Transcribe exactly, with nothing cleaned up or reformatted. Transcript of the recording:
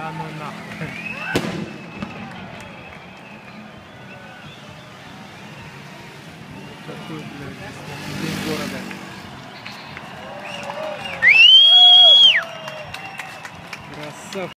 Да ну нахуй. Какой, блядь, день города. Красавчик.